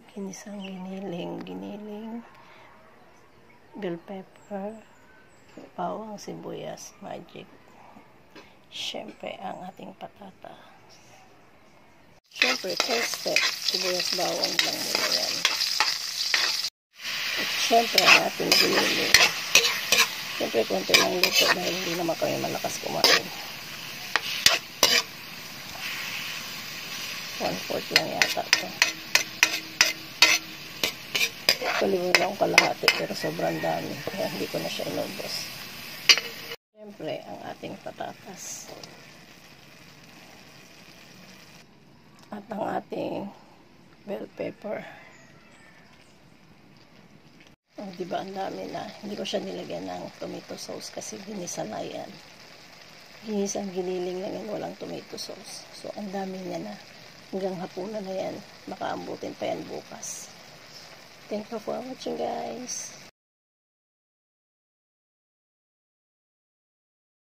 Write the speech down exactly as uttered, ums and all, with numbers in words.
Ginisang giniling, giniling, bell pepper, bawang, sibuyas, magic. Siyempre, ang ating patatas. Siyempre, first step, sibuyas, bawang lang muna yan. At siyempre, ang ating giniling. Siyempre, konti lang luto dahil hindi naman kami malakas kumain. One-fourth lang yata ito. Kalimutan lang kalahati pero sobrang dami. Kaya hindi ko na siya inubos. Siyempre, ang ating patatas. At ang ating bell pepper. Oh, diba ang dami na. Hindi ko siya nilagyan ng tomato sauce kasi ginisa na yan. Ginisang giniling lang yan, walang tomato sauce. So, ang dami niya na. Hanggang hapunan na yan. Makaambutin pa yan bukas. Thank you for watching, guys.